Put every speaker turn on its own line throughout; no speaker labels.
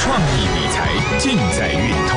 创意理财尽在运通。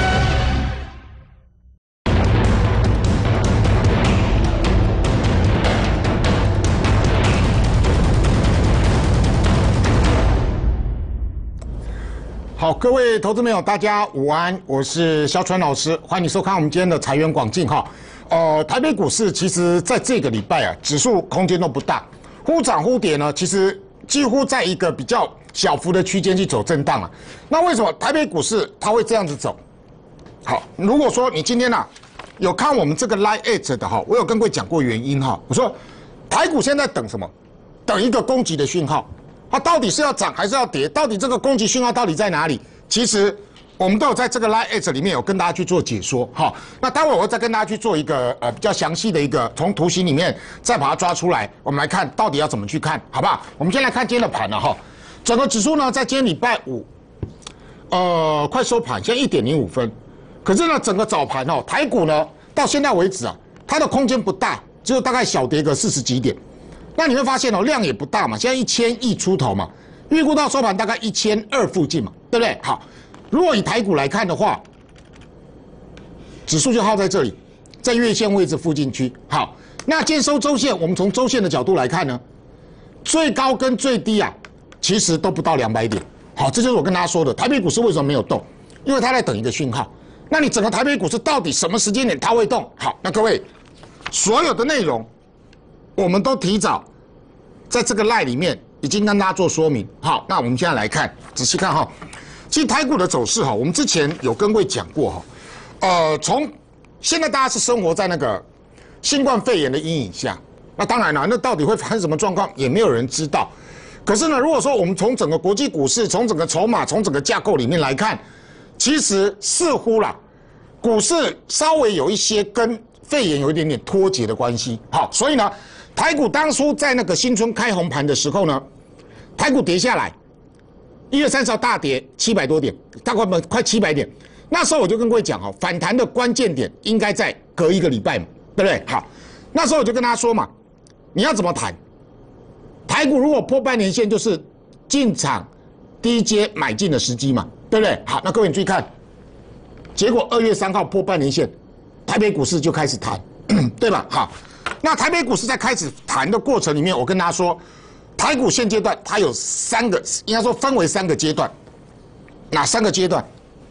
好，各位投资朋友，大家午安，我是肖川老师，欢迎你收看我们今天的财源广进哈。台北股市其实在这个礼拜啊，指数空间都不大，忽涨忽跌呢，其实几乎在一个比较小幅的区间去走震荡啊。那为什么台北股市它会这样子走？好，如果说你今天有看我们这个 Line@ 的哈，我有跟各位讲过原因哈。我说台股现在等什么？等一个攻击的讯号。它到底是要涨还是要跌？到底这个攻击讯号到底在哪里？其实我们都有在这个 Line@ 里面有跟大家去做解说哈。那待会我会再跟大家去做一个比较详细的一个从图形里面再把它抓出来，我们来看到底要怎么去看，好不好？我们先来看今天的盘了哈。整个指数呢，在今天礼拜五，快收盘，现在1点05分。可是呢，整个早盘哦，台股呢到现在为止啊，它的空间不大，只有大概小跌个40几点。那你会发现哦，量也不大嘛，现在1000亿出头嘛，预估到收盘大概1200附近嘛，对不对？好，如果以台股来看的话，指数就耗在这里，在月线位置附近区。好，那今天收周线，我们从周线的角度来看呢，最高跟最低啊，其实都不到200点。好，这就是我跟大家说的，台北股市为什么没有动？因为它在等一个讯号。那你整个台北股市到底什么时间点它会动？好，那各位，所有的内容我们都提早在这个 Line 里面已经跟大家做说明。好，那我们现在来看，仔细看哈。其实台股的走势哈，我们之前有跟各位讲过哈。从现在大家是生活在那个新冠肺炎的阴影下，那当然了，那到底会发生什么状况，也没有人知道。可是呢，如果说我们从整个国际股市、从整个筹码、从整个架构里面来看，其实似乎啦，股市稍微有一些跟肺炎有一点点脱节的关系。好，所以呢，台股当初在那个新春开红盘的时候呢，台股跌下来，1月30号大跌700多点，大概快700点。那时候我就跟各位讲哈，反弹的关键点应该在隔1个礼拜嘛，对不对？好，那时候我就跟大家说嘛，你要怎么谈？台股如果破半年线，就是进场低阶买进的时机嘛，对不对？好，那各位你注意看，结果2月3号破半年线，台北股市就开始弹，对吧？好。那台北股市在开始谈的过程里面，我跟大家说，台股现阶段它有3个，应该说分为3个阶段。哪3个阶段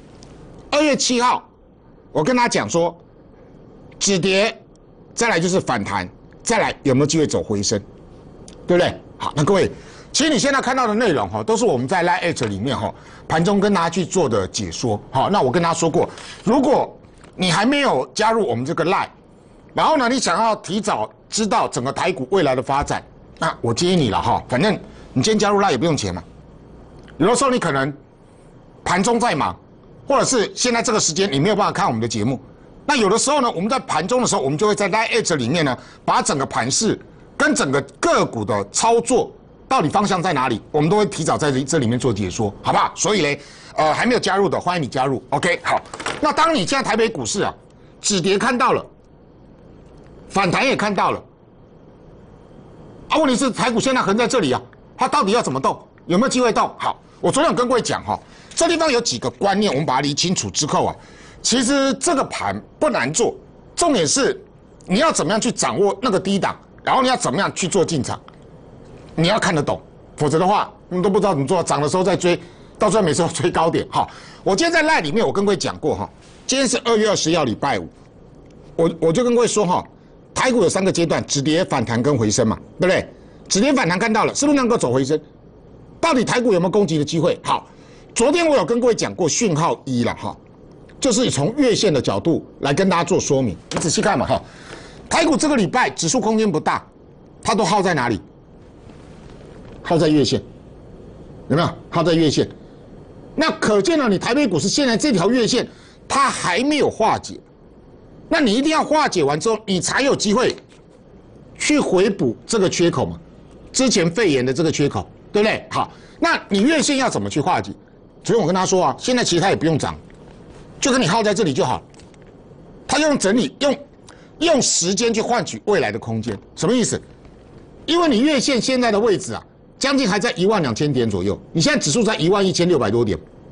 ？2月7号，我跟大家讲说，止跌，再来就是反弹，再来有没有机会走回升，对不对？好，那各位，其实你现在看到的内容哈，都是我们在 Line@ 里面哈盘中跟大家去做的解说。好，那我跟大家说过，如果你还没有加入我们这个 Line，然后呢，你想要提早知道整个台股未来的发展，那我建议你了哈，反正你今天加入Line也不用钱嘛。有的时候你可能盘中在忙，或者是现在这个时间你没有办法看我们的节目，那有的时候呢，我们在盘中的时候，我们就会在 Line@ 里面呢，把整个盘势跟整个个股的操作到底方向在哪里，我们都会提早在这里面做解说，好不好？所以嘞，还没有加入的，欢迎你加入。OK， 好。那当你现在台北股市啊，止跌看到了。反弹也看到了，问题是台股现在横在这里啊，它到底要怎么动？有没有机会动？好，我昨天有跟各位讲哈，这地方有几个观念，我们把它理清楚之后啊，其实这个盘不难做，重点是你要怎么样去掌握那个低档，然后你要怎么样去做进场，你要看得懂，否则的话你们都不知道怎么做，涨的时候再追，到最后每次都追高点。好，我今天在 Line 里面我跟各位讲过哈，今天是2月20号礼拜五，我就跟各位说哈。台股有3个阶段，止跌、反弹跟回升嘛，对不对？止跌反弹看到了，是不是能够走回升？到底台股有没有攻击的机会？好，昨天我有跟各位讲过讯号1了哈，就是从月线的角度来跟大家做说明。你仔细看嘛哈，台股这个礼拜指数空间不大，它都耗在哪里？耗在月线，有没有？耗在月线。那可见了，你台北股市现在这条月线它还没有化解。那你一定要化解完之后，你才有机会去回补这个缺口嘛，之前肺炎的这个缺口，对不对？好，那你月线要怎么去化解？所以我跟他说啊，现在其实它也不用涨，就跟你耗在这里就好。它用整理，用时间去换取未来的空间，什么意思？因为你月线现在的位置啊，将近还在12000点左右，你现在指数在11600多点，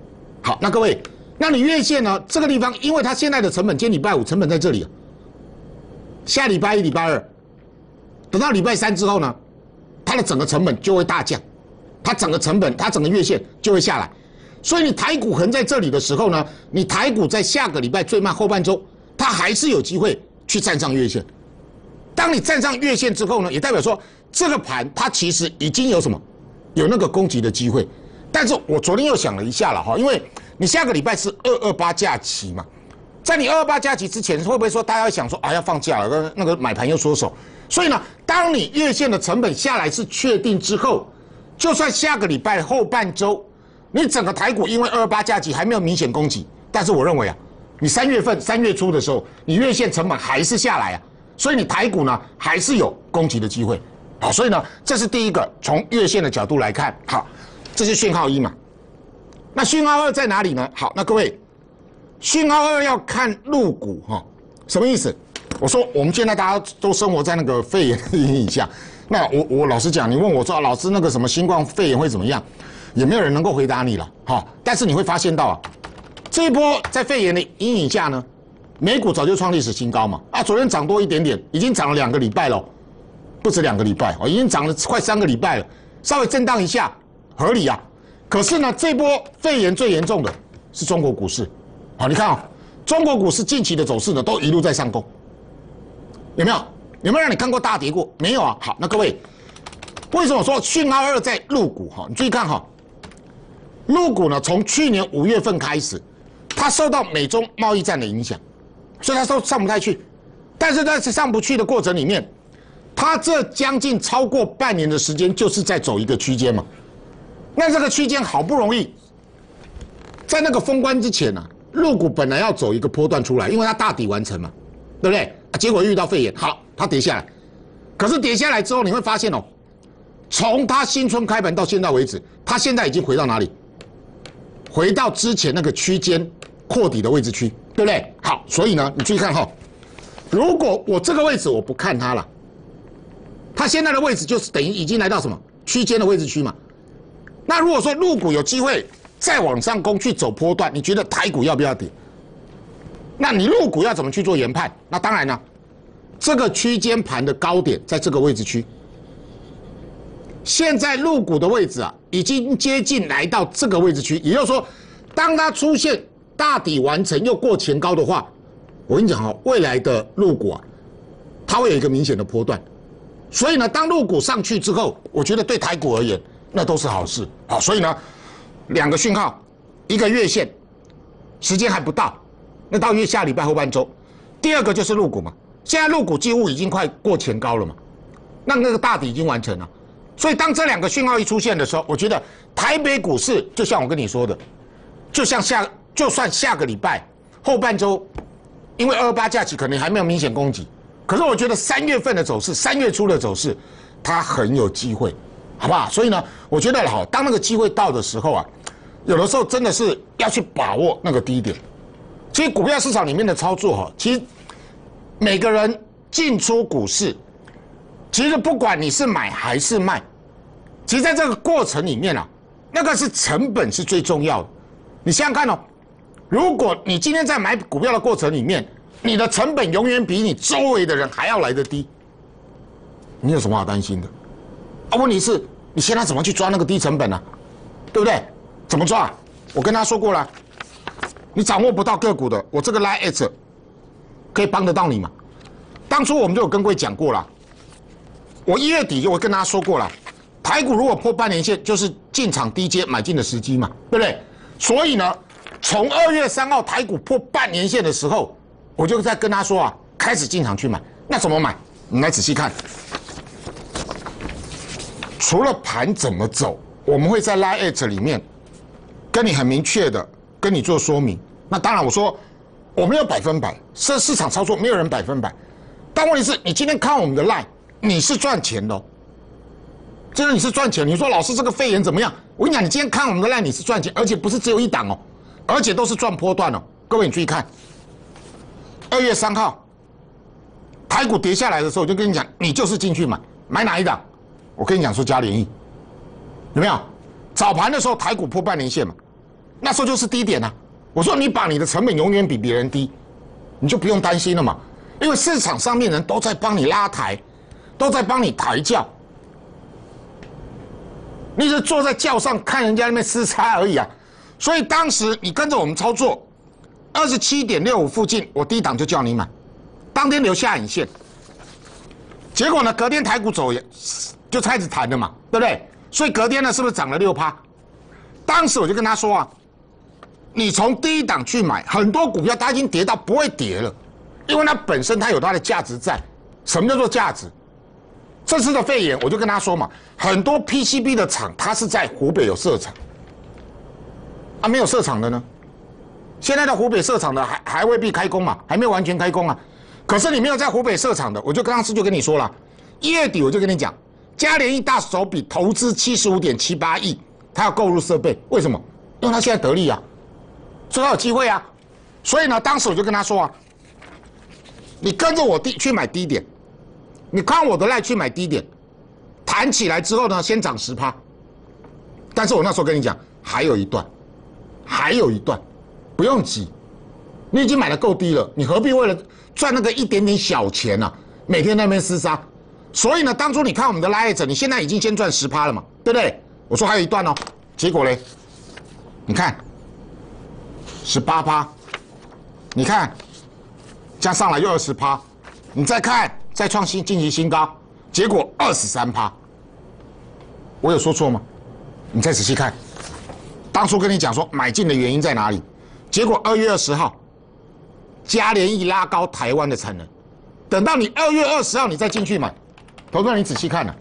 好，那各位，那你月线呢？这个地方，因为它现在的成本，今天礼拜五成本在这里，下礼拜一、礼拜二，等到礼拜三之后呢，它的整个成本就会大降，它整个成本，它整个月线就会下来。所以你台股横在这里的时候呢，你台股在下个礼拜最慢后半周，它还是有机会去站上月线。当你站上月线之后呢，也代表说这个盘它其实已经有什么，有那个攻击的机会。但是我昨天又想了一下了哈，因为你下个礼拜是228假期嘛，在你228假期之前，会不会说大家会想说啊要放假了，那个买盘又缩手？所以呢，当你月线的成本下来是确定之后，就算下个礼拜后半周，你整个台股因为228假期还没有明显攻击，但是我认为啊，你3月初的时候，你月线成本还是下来啊，所以你台股呢还是有攻击的机会。好，所以呢，这是第一个，从月线的角度来看，好，这是讯号一嘛。那讯号二在哪里呢？好，那各位，讯号二要看陆股哈，什么意思？我说我们现在大家都生活在那个肺炎的阴影下，那我老实讲，你问我说老师那个什么新冠肺炎会怎么样，也没有人能够回答你了哈。但是你会发现到啊，这一波在肺炎的阴影下呢，美股早就创历史新高嘛，啊，昨天涨多一点点，已经涨了2个礼拜了，不止2个礼拜哦，已经涨了快3个礼拜了，稍微震荡一下合理啊。可是呢，这波肺炎最严重的是中国股市，好，你看啊，中国股市近期的走势呢，都一路在上攻，有没有？有没有让你看过大跌过？没有啊。好，那各位，为什么说讯号二在陆股？哈，你注意看哈，陆股呢，从去年5月份开始，它受到美中贸易战的影响，所以它都上不太去。但是在上不去的过程里面，它这将近超过半年的时间，就是在走一个区间嘛。那这个区间好不容易，在那个封关之前啊，陆股本来要走一个波段出来，因为它大底完成嘛，对不对？结果遇到肺炎，好，它跌下来。可是跌下来之后，你会发现哦，从它新春开盘到现在为止，它现在已经回到哪里？回到之前那个区间扩底的位置区，对不对？好，所以呢，你注意看哈，如果我这个位置我不看它了，它现在的位置就是等于已经来到什么区间的位置区嘛。那如果说陆股有机会再往上攻去走波段，你觉得台股要不要跌？那你陆股要怎么去做研判？那当然了，这个区间盘的高点在这个位置区。现在陆股的位置啊，已经接近来到这个位置区，也就是说，当它出现大底完成又过前高的话，我跟你讲哦，未来的陆股啊，它会有一个明显的波段。所以呢，当陆股上去之后，我觉得对台股而言，那都是好事。好，所以呢，2个讯号，一个月线，时间还不到，那到下礼拜后半周。第二个就是陆股嘛，现在陆股几乎已经快过前高了嘛，那个大底已经完成了。所以当这2个讯号一出现的时候，我觉得台北股市就像我跟你说的，就算下个礼拜后半周，因为228假期可能还没有明显攻击，可是我觉得3月份的走势，3月初的走势，它很有机会。好不好？所以呢，我觉得好，当那个机会到的时候啊，有的时候真的是要去把握那个低点。其实股票市场里面的操作哈，其实每个人进出股市，其实不管你是买还是卖，其实在这个过程里面啊，那个是成本是最重要的。你想想看哦，如果你今天在买股票的过程里面，你的成本永远比你周围的人还要来得低，你有什么好担心的？啊，问题是你现在怎么去抓那个低成本呢？对不对？怎么抓？我跟他说过了，你掌握不到个股的，我这个 Line@ 可以帮得到你嘛？当初我们就有跟各位讲过了，我1月底就会跟大家说过了，台股如果破半年线，就是进场低阶买进的时机嘛，对不对？所以呢，从2月3号台股破半年线的时候，我就在跟他说啊，开始进场去买。那怎么买？你来仔细看。除了盘怎么走，我们会在 Line@ 里面跟你很明确的跟你做说明。那当然，我说我没有100%，市场操作没有人100%。但问题是你今天看我们的 Line， 你是赚钱的哦，真的你是赚钱。你说老师这个肺炎怎么样？我跟你讲，你今天看我们的 Line， 你是赚钱，而且不是只有一档哦，而且都是赚波段哦。各位你注意看，2月3号台股跌下来的时候，我就跟你讲，你就是进去买哪一档？我跟你讲说嘉联益，有没有？早盘的时候台股破半年线嘛， 那时候就是低点啊。我说你把你的成本永远比别人低，你就不用担心了嘛，因为市场上面人都在帮你拉抬，都在帮你抬轿，你只是坐在轿上看人家那边厮杀而已啊。所以当时你跟着我们操作，27.65附近，我低档就叫你买，当天留下影线。结果呢，隔天台股走也就开始弹了嘛，对不对？所以隔天呢，是不是涨了6%？当时我就跟他说啊，你从低档去买，很多股票它已经跌到不会跌了，因为它本身它有它的价值在。什么叫做价值？这次的肺炎，我就跟他说嘛，很多 PCB 的厂它是在湖北有设厂，啊，没有设厂的呢？现在的湖北设厂的还未必开工嘛，还没有完全开工啊。可是你没有在湖北设厂的，我就当时就跟你说了，1月底我就跟你讲，嘉联益大手笔投资75.78亿，他要购入设备，为什么？因为他现在得利啊，所以他有机会啊。所以呢，当时我就跟他说啊，你跟着我去买低点，你看我的赖去买低点，弹起来之后呢，先涨10%。但是我那时候跟你讲，还有一段，不用急，你已经买的够低了，你何必为了赚那个一点点小钱啊，每天在那边厮杀？所以呢，当初你看我们的 Lite， 你现在已经先赚10%了嘛，对不对？我说还有一段哦，结果嘞，你看18%，你看这样上来又20%，你再看再创近期新高，结果23%，我有说错吗？你再仔细看，当初跟你讲说买进的原因在哪里？结果2月20号，嘉联益拉高台湾的产能，等到你2月20号你再进去买，投资人你仔细看了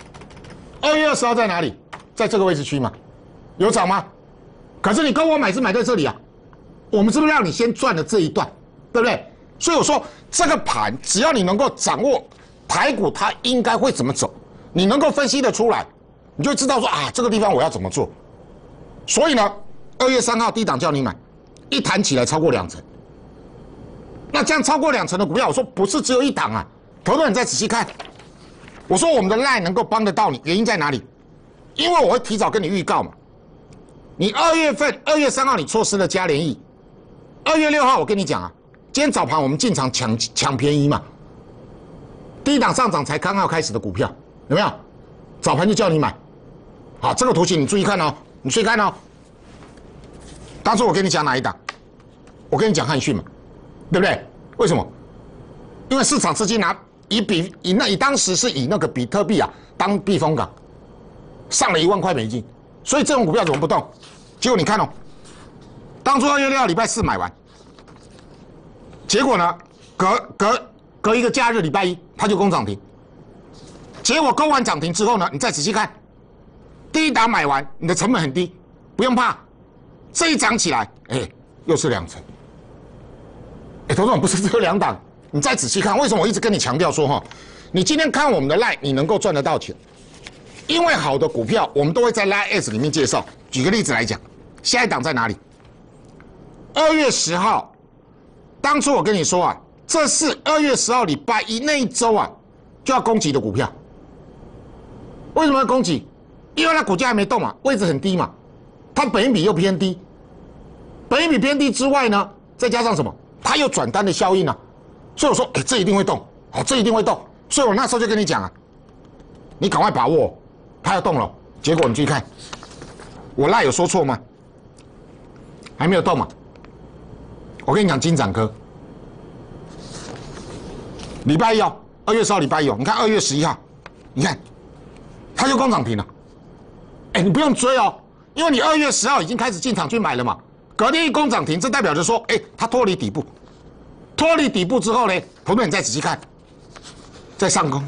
，2月20号在哪里？在这个位置区嘛，有涨吗？可是你跟我买是买在这里啊，我们是不是让你先赚了这一段，对不对？所以我说这个盘只要你能够掌握台股它应该会怎么走，你能够分析得出来，你就知道说啊这个地方我要怎么做。所以呢，2月3号低档叫你买，一弹起来超过2成，那这样超过2成的股票，我说不是只有一档啊，投资人你再仔细看，我说我们的 LINE 能够帮得到你，原因在哪里？因为我会提早跟你预告嘛，你2月3号你错失了嘉联益，2月6号我跟你讲啊，今天早盘我们进场抢便宜嘛，低档上涨才刚要开始的股票，有没有？早盘就叫你买，好，这个图形你注意看哦，你注意看哦。当初我跟你讲哪一档？我跟你讲汉讯嘛，对不对？为什么？因为市场资金以当时是以那个比特币啊当避风港，上了1万块美金，所以这种股票怎么不动？结果你看哦，当初2月6号礼拜4买完，结果呢，隔一个假日礼拜1它就攻涨停，结果攻完涨停之后呢，你再仔细看，第一档买完，你的成本很低，不用怕，这一涨起来，哎，又是2成。哎，投资人不是只有2档，你再仔细看，为什么我一直跟你强调说哈，你今天看我们的 LINE， 你能够赚得到钱，因为好的股票我们都会在 LINE@ 里面介绍。举个例子来讲，下一档在哪里？2月10号，当初我跟你说啊，这是2月10号礼拜1那一周啊，就要攻击的股票。为什么要攻击？因为它股价还没动嘛，位置很低嘛，它本益比又偏低，本益比偏低之外呢，再加上什么？它有转单的效应啊，所以我说，哎，这一定会动，好，这一定会动，所以我那时候就跟你讲啊，你赶快把握，它要动了。结果你注意看，我赖有说错吗？还没有动嘛。我跟你讲，金展科，礼拜1哦，2月10号礼拜1哦，你看2月11号，你看，它就攻涨停了。哎，你不用追哦，因为你2月10号已经开始进场去买了嘛。隔天一攻涨停，这代表着说，哎，它脱离底部，脱离底部之后呢，投资人你再仔细看，再上攻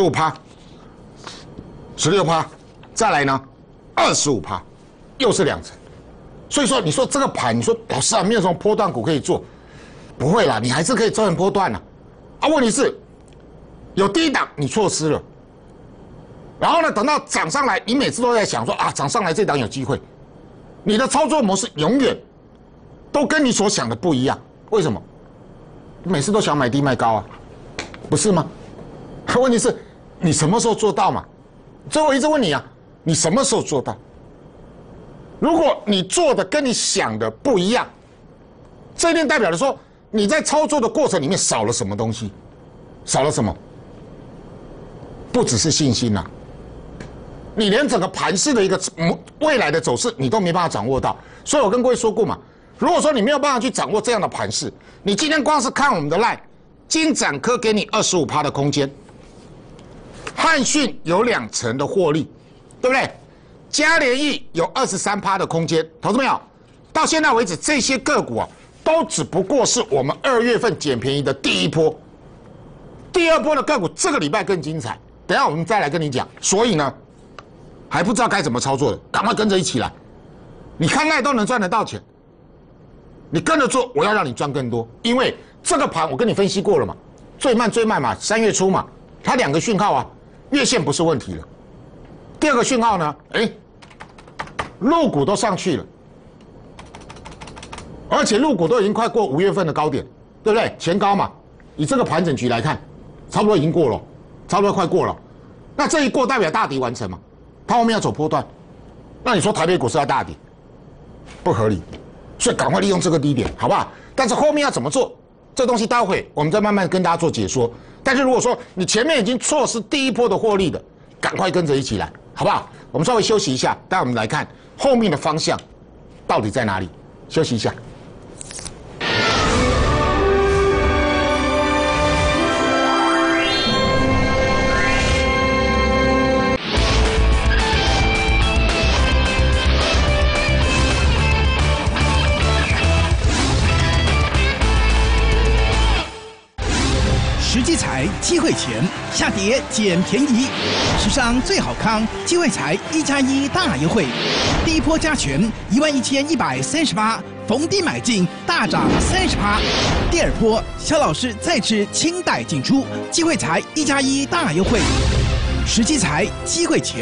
15%、16%，再来呢25%，又是2成。所以说，你说这个盘，你说老师啊，没有什么波段股可以做，不会啦，你还是可以赚波段的。啊，问题是有低档你错失了，然后呢，等到涨上来，你每次都在想说啊，涨上来这档有机会，你的操作模式永远都跟你所想的不一样。为什么？你每次都想买低卖高啊，不是吗？问题是，你什么时候做到嘛？所以我一直问你啊，你什么时候做到？ 如果你做的跟你想的不一样，这一定代表着说你在操作的过程里面少了什么东西，少了什么？不只是信心呐、你连整个盘势的一个未来的走势你都没办法掌握到。所以我跟各位说过嘛，如果说你没有办法去掌握这样的盘势，你今天光是看我们的 LINE， 金展科给你25%的空间，汉讯有2成的获利，对不对？嘉联益有23%的空间，投资朋友，到现在为止这些个股啊，都只不过是我们2月份捡便宜的第一波，第二波的个股这个礼拜更精彩，等一下我们再来跟你讲。所以呢，还不知道该怎么操作的，赶快跟着一起来。你看赖都能赚得到钱，你跟着做，我要让你赚更多。因为这个盘我跟你分析过了嘛，最慢嘛，3月初嘛，它2个讯号啊，月线不是问题了。第二个讯号呢，陆股都上去了，而且陆股都已经快过5月份的高点，对不对？前高嘛，以这个盘整局来看，差不多已经过了，差不多快过了。那这一过代表大底完成嘛？它后面要走波段，那你说台北股市要大底，不合理，所以赶快利用这个低点，好不好？但是后面要怎么做，这东西待会我们再慢慢跟大家做解说。但是如果说你前面已经错失第一波的获利的，赶快跟着一起来，好不好？我们稍微休息一下，待会我们来看后面的方向到底在哪里。休息一下。
时机财机会钱，下跌捡便宜，史上最好康，机会财1+1大优惠，第一波加权11138，逢低买进大涨30%，第二波肖老师再次清代进出，机会财1+1大优惠，时机财机会钱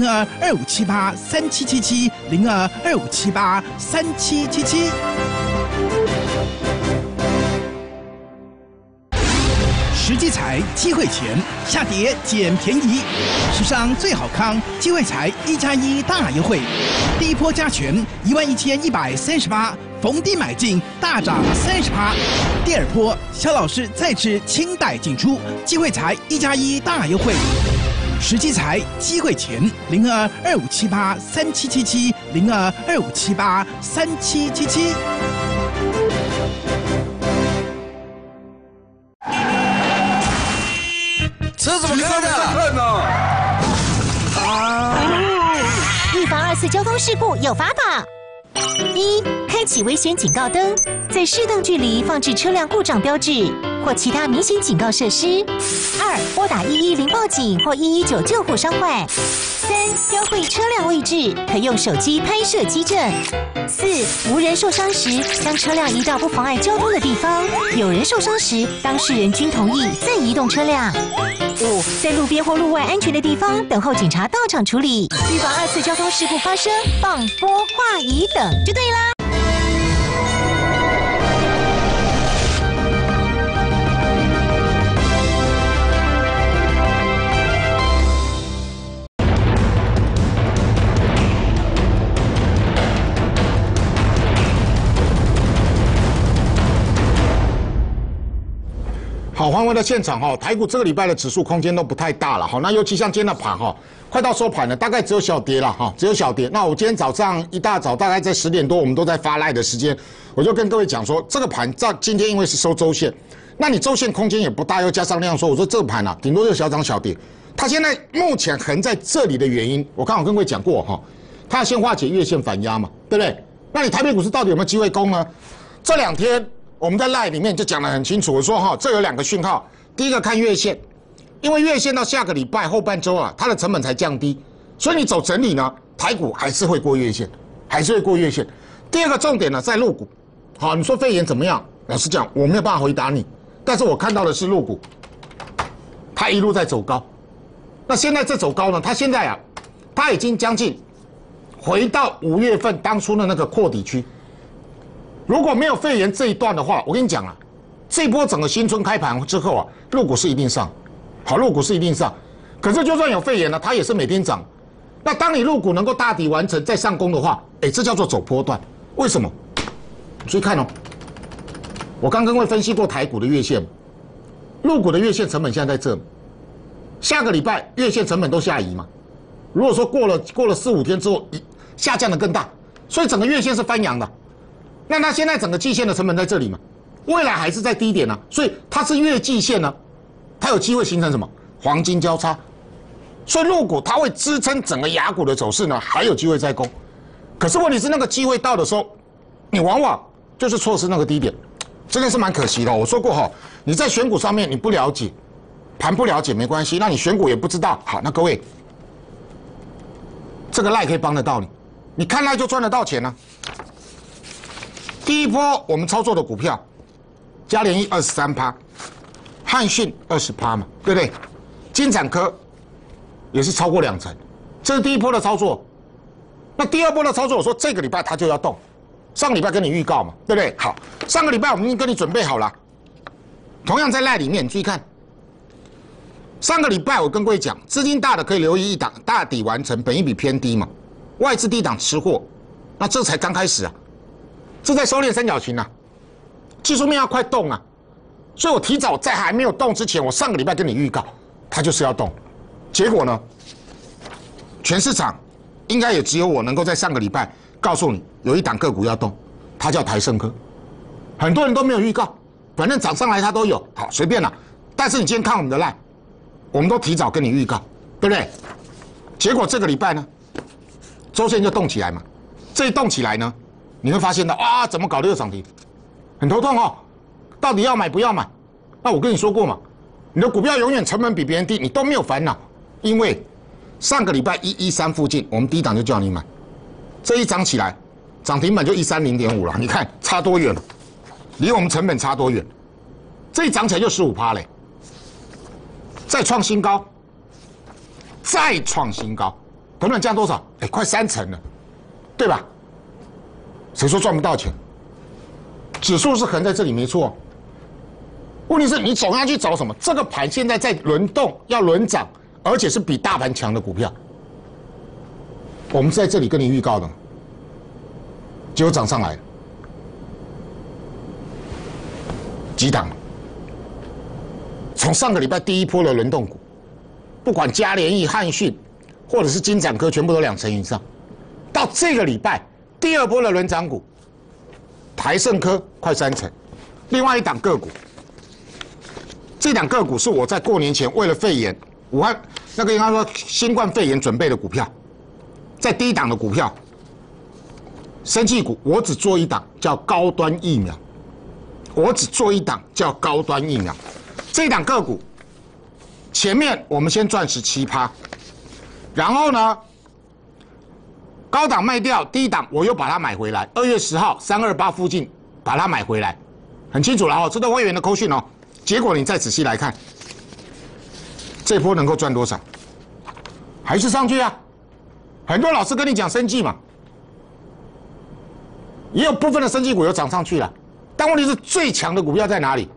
0225783777，0225783777。时机财机会钱，下跌捡便宜，史上最好康，机会财1+1大优惠，第一波加权11138，逢低买进大涨30%，第二波肖老师再次清代进出，机会财1+1大优惠，时机财机会钱0225783777，0225783777。
车怎么开的？
预防2次交通事故有法宝： 1. 开启危险警告灯，在适当距离放置车辆故障标志或其他明显警告设施。2. 拨打110报警或119救护伤患。3. 标会车辆位置，可用手机拍摄机证。4. 无人受伤时，将车辆移到不妨碍交通的地方；有人受伤时，当事人均同意再移动车辆。5. 在路边或路外安全的地方等候警察到场处理，预防2次交通事故发生，放拨话仪等就对啦。
好，欢迎回到现场哈。台股这个礼拜的指数空间都不太大了哈。那尤其像今天的盘哈，快到收盘了，大概只有小跌了哈，只有小跌。那我今天早上一大早，大概在10点多，我们都在发赖的时间，我就跟各位讲说，这个盘在今天因为是收周线，那你周线空间也不大，又加上量缩，我说这个盘啊，顶多就是小涨小跌。它现在目前横在这里的原因，我刚好跟各位讲过哈，它要先化解月线反压嘛，对不对？那你台北股市到底有没有机会攻呢？这2天。我们在 LINE 里面就讲得很清楚，我说哈，这有2个讯号，第一个看月线，因为月线到下个礼拜后半周啊，它的成本才降低，所以你走整理呢，台股还是会过月线，还是会过月线。第二个重点呢，在陆股，好，你说肺炎怎么样？老实讲，我没有办法回答你，但是我看到的是陆股，它一路在走高，那现在这走高呢，它现在啊，它已经将近回到5月份当初的那个扩底区。如果没有肺炎这一段的话，我跟你讲啊，这一波整个新春开盘之后啊，陆股是一定上，好，陆股是一定上。可是就算有肺炎呢，它也是每天涨。那当你陆股能够大底完成再上攻的话， 哎，这叫做走波段。为什么？注意看哦，我刚刚会分析过台股的月线，陆股的月线成本现在在这，下个礼拜月线成本都下移嘛。如果说过了4-5天之后，下降的更大，所以整个月线是翻扬的。那它现在整个季线的成本在这里嘛，未来还是在低点呢、所以它是月季线呢，它有机会形成什么黄金交叉，所以陆股它会支撑整个亚股的走势呢，还有机会再攻。可是问题是那个机会到的时候，你往往就是错失那个低点，真的是蛮可惜的。我说过哈，你在选股上面你不了解，盘不了解没关系，那你选股也不知道。好，那各位，这个赖可以帮得到你，你看赖就赚得到钱呢、第一波我们操作的股票，嘉联益23%，汉讯20%嘛，对不对？金展科也是超过2成，这是第一波的操作。那第二波的操作，我说这个礼拜它就要动，上个礼拜跟你预告嘛，对不对？好，上个礼拜我们已经跟你准备好了。同样在赖里面，你注意看，上个礼拜我跟各位讲，资金大的可以留意一档，大底完成，本益比偏低嘛，外资低档吃货，那这才刚开始啊。这在收敛三角形啊，技术面要快动啊，所以我提早在还没有动之前，我上个礼拜跟你预告，它就是要动，结果呢，全市场应该也只有我能够在上个礼拜告诉你有一档个股要动，它叫台胜科，很多人都没有预告，反正涨上来它都有，好随便啦。但是你今天看我们的 LINE， 我们都提早跟你预告，对不对？结果这个礼拜呢，周线就动起来嘛，这一动起来呢。你会发现到啊，怎么搞6涨停，很头痛哦。到底要买不要买？那我跟你说过嘛，你的股票永远成本比别人低，你都没有烦恼，因为上个礼拜113附近，我们低档就叫你买，这一涨起来，涨停板就130.5了，你看差多远了，离我们成本差多远？这一涨起来就15%嘞，再创新高，再创新高，成本降多少？哎，快3成了，对吧？谁说赚不到钱？指数是横在这里没错，问题是你总要去找什么？这个盘现在在轮动，要轮涨，而且是比大盘强的股票。我们在这里跟你预告的，结果涨上来了，几档？从上个礼拜第一波的轮动股，不管嘉联益、汉讯，或者是金展科，全部都2成以上。到这个礼拜。第二波的轮涨股，台胜科快3成，另外一档个股，这档个股是我在过年前为了肺炎，武汉那个应该说新冠肺炎准备的股票，在低档的股票，生技股，我只做一档叫高端疫苗，我只做一档叫高端疫苗，这档个股前面我们先赚17%，然后呢？高档卖掉，低档我又把它买回来。2月10号328附近把它买回来，很清楚了哦，这都会员的扣讯哦。结果你再仔细来看，这波能够赚多少？还是上去啊？很多老师跟你讲生技嘛，也有部分的生技股有涨上去了，但问题是最强的股票在哪里？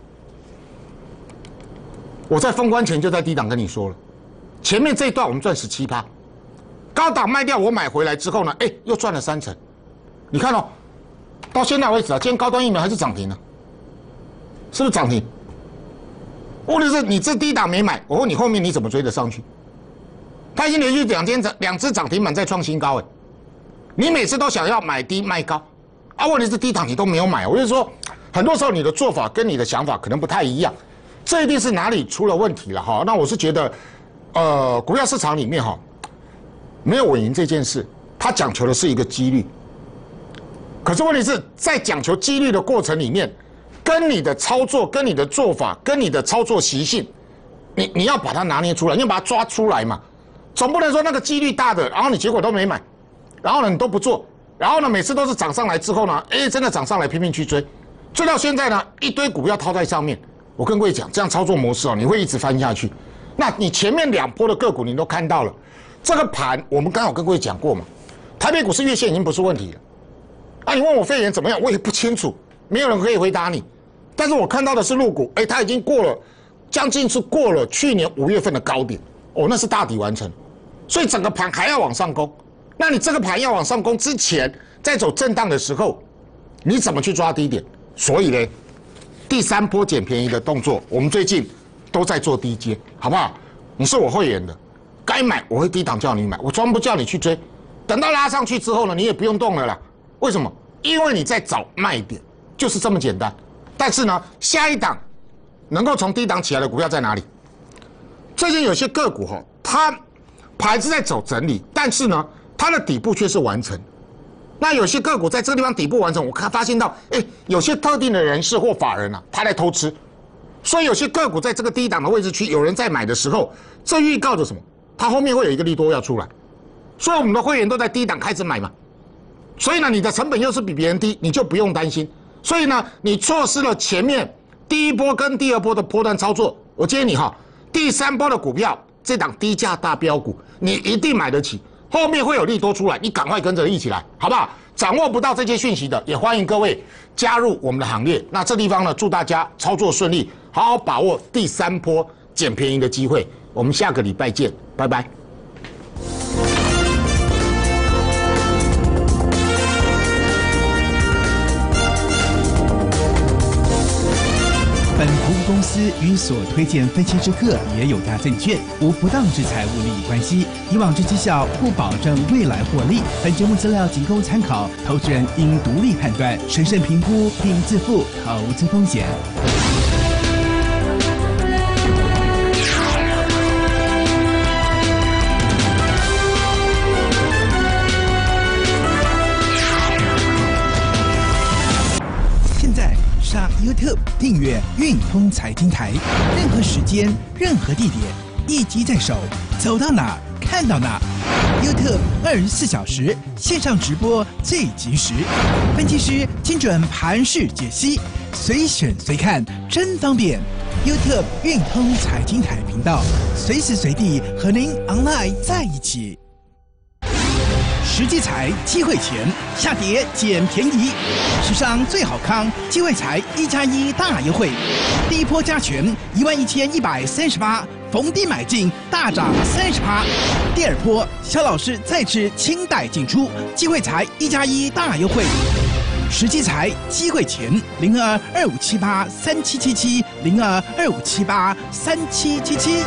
我在封关前就在低档跟你说了，前面这一段我们赚17%。高档卖掉，我买回来之后呢，哎，又赚了3成。你看哦，到现在为止啊，今天高端疫苗还是涨停呢，是不是涨停？问题是你这低档没买，我问你后面你怎么追得上去？它已经连续2只涨停板再创新高，哎，你每次都想要买低卖高，啊，问题是低档你都没有买。我就说，很多时候你的做法跟你的想法可能不太一样，这一定是哪里出了问题了哈。那我是觉得，股票市场里面哈。没有稳赢这件事，它讲求的是一个几率。可是问题是在讲求几率的过程里面，跟你的操作、跟你的做法、跟你的操作习性，你要把它拿捏出来，你要把它抓出来嘛。总不能说那个几率大的，然后你结果都没买，然后呢你都不做，然后呢每次都是涨上来之后呢，哎真的涨上来拼命去追，追到现在呢一堆股票套在上面。我跟各位讲，这样操作模式哦，你会一直翻下去。那你前面2波的个股你都看到了。这个盘我们刚好跟各位讲过嘛，台北股市月线已经不是问题了。啊，你问我肺炎怎么样，我也不清楚，没有人可以回答你。但是我看到的是陆股，哎，它已经过了，将近是过了去年5月份的高点，哦，那是大底完成，所以整个盘还要往上攻， 那你这个盘要往上攻之前，在走震荡的时候，你怎么去抓低点？所以呢，第3波捡便宜的动作，我们最近都在做低接，好不好？你是我会员的，该买我会低档叫你买，我专不叫你去追。等到拉上去之后呢，你也不用动了啦。为什么？因为你在找卖点，就是这么简单。但是呢，下一档能够从低档起来的股票在哪里？最近有些个股它盘是在走整理，但是呢，它的底部却是完成。那有些个股在这个地方底部完成，我发现到，有些特定的人士或法人他在偷吃，所以有些个股在这个低档的位置区，有人在买的时候，这预告着什么？它后面会有一个利多要出来，所以我们的会员都在低档开始买嘛。所以呢，你的成本又是比别人低，你就不用担心。所以呢，你错失了前面第1波跟第2波的波段操作，我建议你第3波的股票，这档低价大标股，你一定买得起。后面会有利多出来，你赶快跟着一起来，好不好？掌握不到这些讯息的，也欢迎各位加入我们的行列。那这地方呢，祝大家操作顺利，好好把握第3波捡便宜的机会。我们下个礼拜见，拜拜。
本服务公司与所推荐分期之客也有大证券无不当之财务利益关系，以往之绩效不保证未来获利。本节目资料仅供参考，投资人应独立判断、审慎评估并自负投资风险。上 YouTube 订阅运通财经台，任何时间、任何地点，一机在手，走到哪看到哪。YouTube 24小时线上直播最及时，分析师精准盘势解析，随选随看真方便。YouTube 运通财经台频道，随时随地和您 online 在一起。时机财机会钱，下跌捡便宜，史上最好康，机会财1+1大优惠，第1波加权11138，逢低买进大涨30%，第2波肖老师再次清代进出，机会财1+1大优惠，时机财机会钱0225783777，0225783777。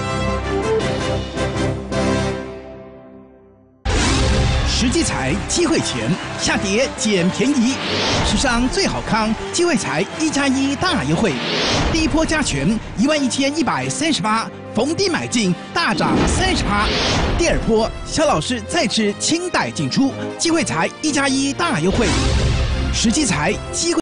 时机财机会钱，下跌捡便宜，史上最好康，机会财1+1大优惠，第1波加权11138，逢低买进大涨30%，第2波肖老师再次清代进出，机会财1+1大优惠，时机财机会。